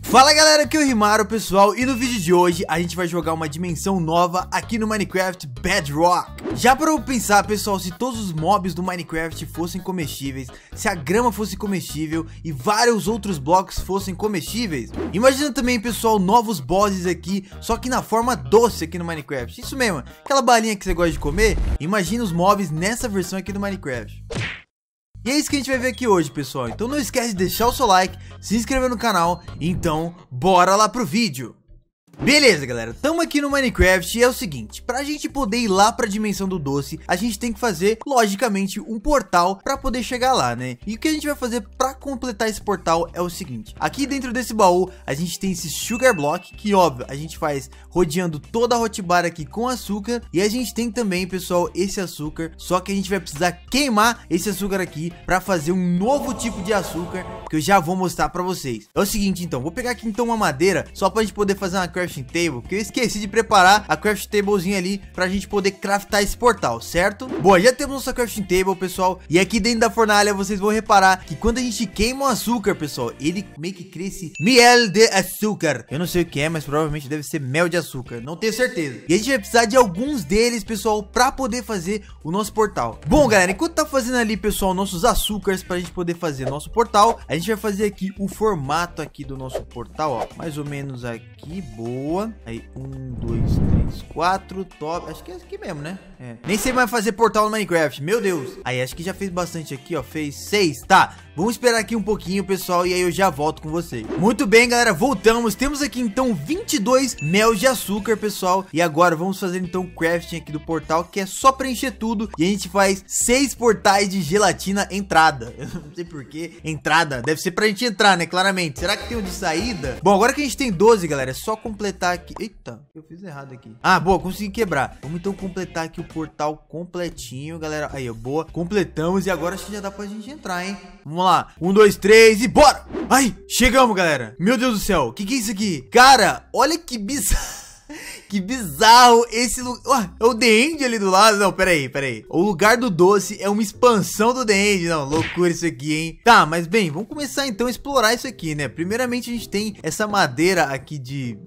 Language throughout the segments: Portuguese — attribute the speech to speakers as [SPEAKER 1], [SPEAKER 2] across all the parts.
[SPEAKER 1] Fala galera, aqui é o Rimaru, pessoal, e no vídeo de hoje a gente vai jogar uma dimensão nova aqui no Minecraft Bedrock. Já parou pra pensar, pessoal, se todos os mobs do Minecraft fossem comestíveis, se a grama fosse comestível e vários outros blocos fossem comestíveis? Imagina também, pessoal, novos bosses aqui, só que na forma doce aqui no Minecraft. Isso mesmo, aquela balinha que você gosta de comer, imagina os mobs nessa versão aqui do Minecraft. E é isso que a gente vai ver aqui hoje, pessoal. Então não esquece de deixar o seu like, se inscrever no canal. Então, bora lá pro vídeo. Beleza, galera, estamos aqui no Minecraft e é o seguinte, pra gente poder ir lá pra dimensão do doce, a gente tem que fazer, logicamente, um portal pra poder chegar lá, né? E o que a gente vai fazer pra completar esse portal é o seguinte, aqui dentro desse baú, a gente tem esse Sugar Block, que óbvio, a gente faz rodeando toda a hotbar aqui com açúcar. E a gente tem também, pessoal, esse açúcar, só que a gente vai precisar queimar esse açúcar aqui pra fazer um novo tipo de açúcar, que eu já vou mostrar pra vocês. É o seguinte, então, vou pegar aqui então uma madeira, só pra gente poder fazer uma crafting table, que eu esqueci de preparar a crafting tablezinha ali pra gente poder craftar esse portal, certo? Boa, já temos nossa crafting table, pessoal, e aqui dentro da fornalha vocês vão reparar que quando a gente queima o açúcar, pessoal, ele meio que cresce miel de açúcar. Eu não sei o que é, mas provavelmente deve ser mel de açúcar, não tenho certeza. E a gente vai precisar de alguns deles, pessoal, pra poder fazer o nosso portal. Bom, galera, enquanto tá fazendo ali, pessoal, nossos açúcares pra gente poder fazer nosso portal, a gente vai fazer aqui o formato aqui do nosso portal, ó, mais ou menos aqui, boa. Aí, 1, 2, 3, 4, top. Acho que é aqui mesmo, né? É. Nem sei mais fazer portal no Minecraft, meu Deus. Aí, acho que já fez bastante aqui, ó. Fez 6, tá. Vamos esperar aqui um pouquinho, pessoal, e aí eu já volto com vocês. Muito bem, galera, voltamos. Temos aqui, então, 22 mel de açúcar, pessoal. E agora vamos fazer, então, o crafting aqui do portal, que é só preencher tudo. E a gente faz 6 portais de gelatina entrada. Eu não sei porquê. Entrada. Deve ser pra gente entrar, né? Claramente. Será que tem um de saída? Bom, agora que a gente tem 12, galera, é só completar aqui. Eita, eu fiz errado aqui. Ah, boa, consegui quebrar. Vamos, então, completar aqui o portal completinho, galera. Aí, ó, boa. Completamos e agora acho que já dá pra gente entrar, hein? Vamos lá. 1, 2, 3 e bora! Ai, chegamos, galera. Meu Deus do céu, o que é isso aqui? Cara, olha que bizarro. Que bizarro esse lugar. É o The End ali do lado. Não, peraí. O lugar do doce é uma expansão do The End. Não, loucura isso aqui, hein? Tá, mas bem, vamos começar então a explorar isso aqui, né? Primeiramente a gente tem essa madeira aqui de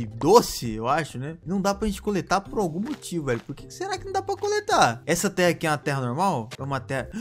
[SPEAKER 1] doce, eu acho, né? Não dá pra gente coletar por algum motivo, velho. Por que será que não dá pra coletar? Essa terra aqui é uma terra normal? É uma terra...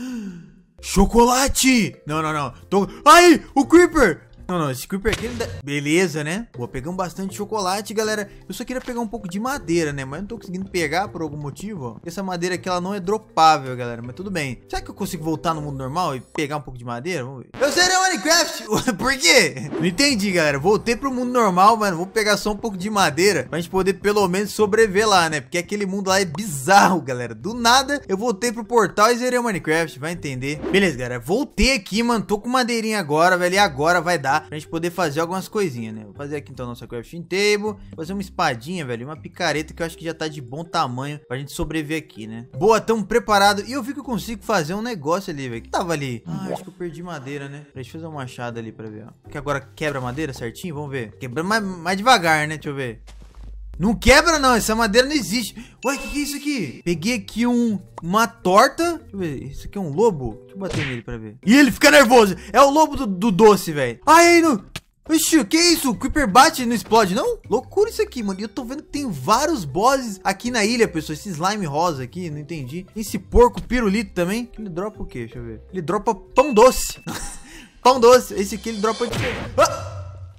[SPEAKER 1] Chocolate! Não. Ai, o Creeper! Não, esse Creeper aqui... Beleza, né? Pô, pegamos bastante chocolate, galera. Eu só queria pegar um pouco de madeira, né? Mas eu não tô conseguindo pegar por algum motivo, ó. Essa madeira aqui, ela não é dropável, galera. Mas tudo bem. Será que eu consigo voltar no mundo normal e pegar um pouco de madeira? Vamos ver. Eu zerei o Minecraft! Por quê? Não entendi, galera. Voltei pro mundo normal, mano. Vou pegar só um pouco de madeira pra gente poder, pelo menos, sobreviver lá, né? Porque aquele mundo lá é bizarro, galera. Do nada, eu voltei pro portal e zerei o Minecraft. Vai entender. Beleza, galera. Voltei aqui, mano. Tô com madeirinha agora, velho. E agora vai dar pra gente poder fazer algumas coisinhas, né? Vou fazer aqui então nossa crafting table, fazer uma espadinha, velho, uma picareta que eu acho que já tá de bom tamanho pra gente sobreviver aqui, né? Boa, tamo preparado. E eu vi que eu consigo fazer um negócio ali, velho. Que tava ali? Ah, acho que eu perdi madeira, né? Deixa eu fazer um machado ali pra ver, ó. Que agora quebra a madeira certinho? Vamos ver. Quebra mais devagar, né? Deixa eu ver. Não quebra não, essa madeira não existe. Ué, que é isso aqui? Peguei aqui uma torta. Deixa eu ver, isso aqui é um lobo? Deixa eu bater nele pra ver. E ele fica nervoso. É o lobo do doce, velho. Ai, não... Oxi, que isso? O Creeper bate e não explode, não? Loucura isso aqui, mano. E eu tô vendo que tem vários bosses aqui na ilha, pessoal. Esse slime rosa aqui, não entendi. Esse porco pirulito também. Ele dropa o quê? Deixa eu ver. Ele dropa pão doce. Pão doce. Esse aqui ele dropa de... Ah!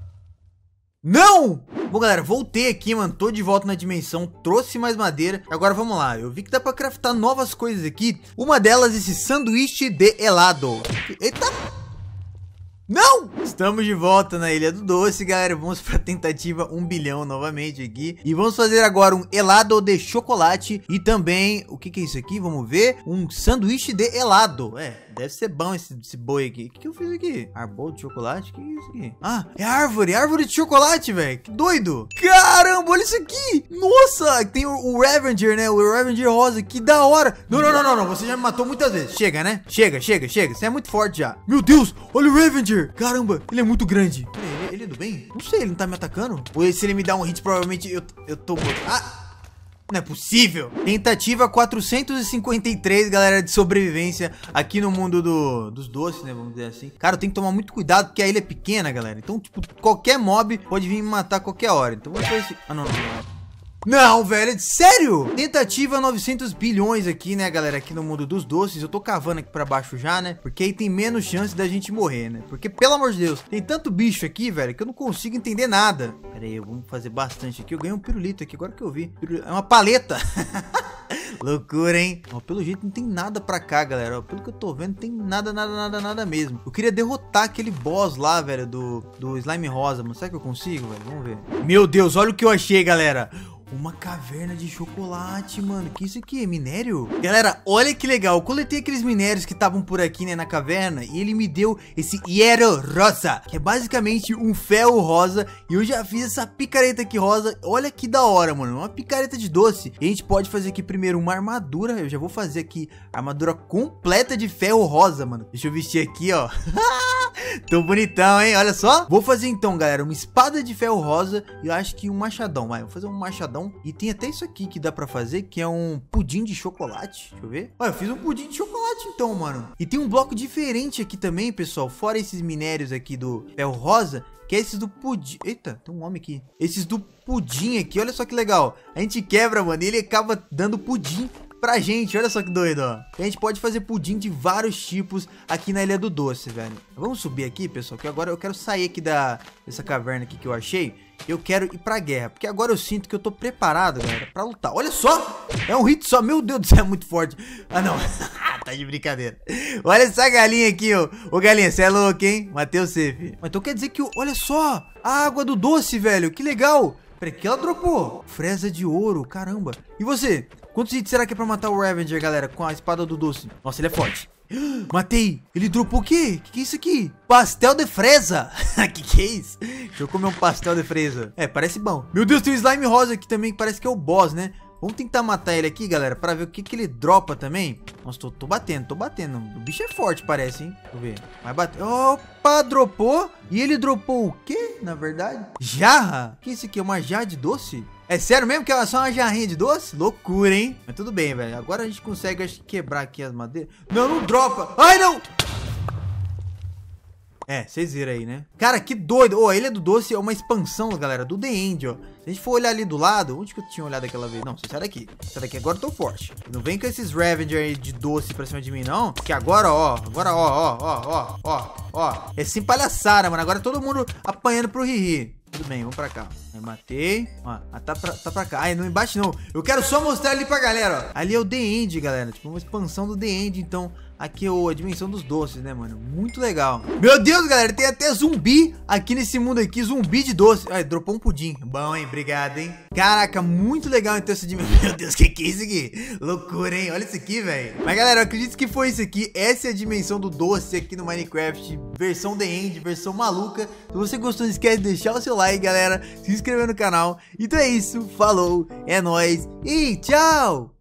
[SPEAKER 1] Não! Bom, galera, voltei aqui, mano. Tô de volta na dimensão. Trouxe mais madeira. Agora vamos lá. Eu vi que dá pra craftar novas coisas aqui. Uma delas, esse sanduíche de helado. Eita! Não! Estamos de volta na Ilha do Doce, galera. Vamos pra tentativa 1 bilhão novamente aqui. E vamos fazer agora um helado de chocolate. E também, o que é isso aqui? Vamos ver. Um sanduíche de helado. É, deve ser bom esse boi aqui. O que eu fiz aqui? Arbol de chocolate? O que é isso aqui? Ah, é árvore de chocolate, velho. Que doido. Caramba, olha isso aqui. Nossa, tem o Revenger, né? O Revenger rosa. Que da hora. Não. Você já me matou muitas vezes. Chega, né? Chega. Você é muito forte já. Meu Deus, olha o Revenger. Caramba, ele é muito grande. Ele é do bem? Não sei, ele não tá me atacando? Ou se ele me dá um hit, provavelmente eu tô morto. Ah! Não é possível. Tentativa 453, galera, de sobrevivência aqui no mundo dos doces, né? Vamos dizer assim. Cara, eu tenho que tomar muito cuidado porque a ilha é pequena, galera. Então, tipo, qualquer mob pode vir me matar a qualquer hora. Então, vamos ver se... Ah, não. Não, velho, sério? Tentativa 900 bilhões aqui, né, galera, aqui no mundo dos doces. Eu tô cavando aqui pra baixo já, né, porque aí tem menos chance da gente morrer, né. Porque, pelo amor de Deus, tem tanto bicho aqui, velho, que eu não consigo entender nada. Pera aí, vamos fazer bastante aqui. Eu ganhei um pirulito aqui, agora que eu vi. É uma paleta. Loucura, hein? Ó, pelo jeito não tem nada pra cá, galera. Ó, pelo que eu tô vendo, tem nada mesmo. Eu queria derrotar aquele boss lá, velho, do slime rosa, mas será que eu consigo, velho? Vamos ver. Meu Deus, olha o que eu achei, galera. Uma caverna de chocolate, mano. Que isso aqui? É minério? Galera, olha que legal. Eu coletei aqueles minérios que estavam por aqui, né, na caverna. E ele me deu esse hierro rosa, que é basicamente um ferro rosa. E eu já fiz essa picareta aqui rosa. Olha que da hora, mano. Uma picareta de doce. E a gente pode fazer aqui primeiro uma armadura. Eu já vou fazer aqui a armadura completa de ferro rosa, mano. Deixa eu vestir aqui, ó. Tô bonitão, hein? Olha só. Vou fazer então, galera, uma espada de ferro rosa. E eu acho que um machadão. Vai, vou fazer um machadão. E tem até isso aqui que dá pra fazer, que é um pudim de chocolate. Deixa eu ver. Olha, eu fiz um pudim de chocolate então, mano. E tem um bloco diferente aqui também, pessoal. Fora esses minérios aqui do ferro rosa, que é esses do pudim. Eita, tem um homem aqui. Esses do pudim aqui, olha só que legal. A gente quebra, mano, e ele acaba dando pudim pra gente, olha só que doido, ó. E a gente pode fazer pudim de vários tipos aqui na Ilha do Doce, velho. Vamos subir aqui, pessoal, que agora eu quero sair aqui dessa caverna aqui que eu achei. Eu quero ir pra guerra, porque agora eu sinto que eu tô preparado, galera, pra lutar. Olha só, é um hit só, meu Deus do céu, é muito forte. Ah, não, tá de brincadeira. Olha essa galinha aqui, ó. Ô, galinha, você é louco, hein? Matei você, filho. Mas então quer dizer que, olha só, a água do doce, velho, que legal. Peraí, que ela dropou? Fresa de ouro, caramba. E você? Quantos hits será que é pra matar o Ravager, galera, com a espada do doce? Nossa, ele é forte. Matei. Ele dropou o quê? Que é isso aqui? Pastel de fresa. que é isso? Deixa eu comer um pastel de fresa. É, parece bom. Meu Deus, tem um slime rosa aqui também, que parece que é o boss, né? Vamos tentar matar ele aqui, galera, pra ver o que ele dropa também. Nossa, tô batendo. O bicho é forte, parece, hein? Deixa eu ver. Vai bater. Opa, dropou. E ele dropou o quê, na verdade? Jarra? O que é isso aqui? É uma jarra de doce? É sério mesmo que é só uma jarrinha de doce? Loucura, hein? Mas tudo bem, velho. Agora a gente consegue, acho que, quebrar aqui as madeiras. Não dropa. Ai, não! É, vocês viram aí, né? Cara, que doido. Ó, a Ilha do Doce é uma expansão, galera, do The End, ó. Se a gente for olhar ali do lado, onde que eu tinha olhado aquela vez? Não, você sai daqui. Sai daqui, agora eu tô forte. Não vem com esses Ravager aí de doce pra cima de mim, não. Que agora, ó. É sem palhaçada, mano. Agora todo mundo apanhando pro Riri. Tudo bem, vamos pra cá. Aí matei. Ó, tá pra cá. Ai, não embaixo não. Eu quero só mostrar ali pra galera, ó. Ali é o The End, galera. Tipo, uma expansão do The End, então... Aqui é a dimensão dos doces, né, mano? Muito legal. Meu Deus, galera, tem até zumbi aqui nesse mundo aqui. Zumbi de doce. Ai, dropou um pudim. Bom, hein? Obrigado, hein? Caraca, muito legal então essa dimensão. Meu Deus, que é isso aqui? Loucura, hein? Olha isso aqui, velho. Mas, galera, eu acredito que foi isso aqui. Essa é a dimensão do doce aqui no Minecraft. Versão The End, versão maluca. Se você gostou, não esquece de deixar o seu like, galera. Se inscrever no canal. Então é isso. Falou. É nóis. E tchau!